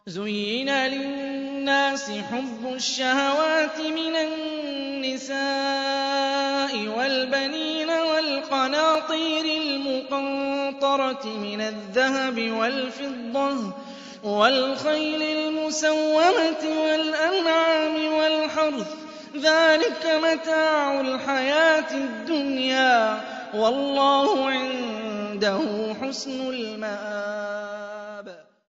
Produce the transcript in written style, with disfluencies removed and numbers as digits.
زُيِّنَ لِلنَّاسِ حُبُّ الشَّهَوَاتِ مِنَ النِّسَاءِ وَالْبَنِينَ وَالْقَنَاطِيرِ الْمُقَنطَرَةِ مِنَ الذَّهَبِ وَالْفِضَّةِ وَالْخَيْلِ الْمُسَوَّمَةِ وَالْأَنْعَامِ وَالْحَرْثِ ۗ ذَٰلِكَ مَتَاعُ الْحَيَاةِ الدُّنْيَا ۖ وَاللَّهُ عِندَهُ حُسْنُ الْمَآبِ.